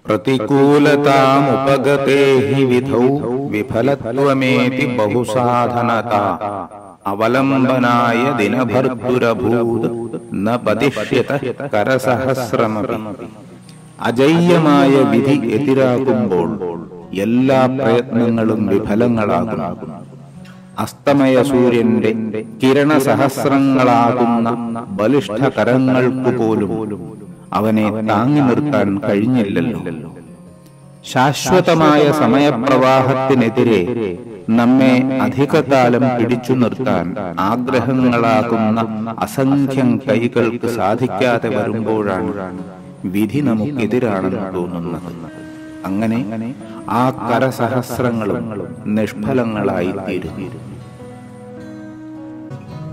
പ്രതികൂലതാമുപഗതേ he വിധൗ വിഫലത്വമേതി ബഹുസാധനതാ അവലംബനായ ദിനഭർതുരഭൂത് ന പതിഷ്യത കരസഹസ്രമപി. അജയ്യമായ വിധി എതിരാകുമ്പോൾ എല്ലാ പ്രയത്നങ്ങളും വിഫലങ്ങളാകും. അസ്തമയ സൂര്യന്റെ കിരണസഹസ്രങ്ങളാകുന്ന ബലിഷ്ഠ കരങ്ങൾക്കു പോലും അവനെ താങ്ങി നിർത്താൻ കഴിഞ്ഞില്ലല്ലോ. ശാശ്വതമായ സമയപ്രവാഹത്തിനെതിരെ നമ്മെ അധികകാലം പിടിച്ചു നിർത്താൻ ആഗ്രഹങ്ങളാകുന്ന അസംഖ്യം കൈകൾക്ക് സാധിക്കാതെ വരുമ്പോഴാണ് വിധി നമുക്കെതിരാണെന്ന് തോന്നുന്നത്. അങ്ങനെ ആ കരസഹസ്രങ്ങളും നിഷ്ഫലങ്ങളായി തീരുന്നു.